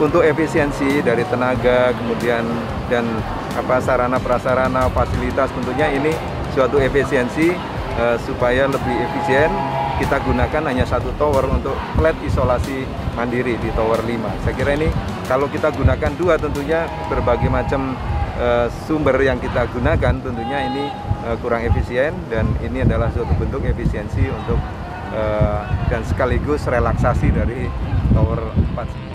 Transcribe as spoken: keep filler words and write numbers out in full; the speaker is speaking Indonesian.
untuk efisiensi dari tenaga, kemudian dan apa sarana prasarana, fasilitas, tentunya ini suatu efisiensi eh, supaya lebih efisien. Kita gunakan hanya satu tower untuk flat isolasi mandiri di tower lima. Saya kira ini kalau kita gunakan dua, tentunya berbagai macam uh, sumber yang kita gunakan tentunya ini uh, kurang efisien, dan ini adalah suatu bentuk efisiensi untuk uh, dan sekaligus relaksasi dari tower empat.